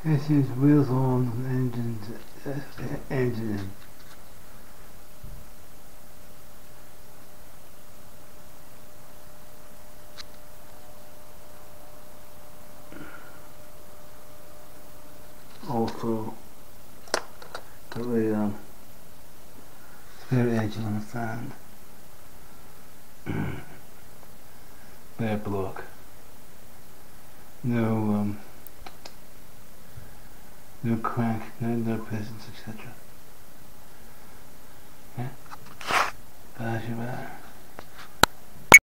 This is wheels on engine in. Also got the spare engine on the sand. Bare block. No no crank, no pistons, etc. Yeah? That's about it.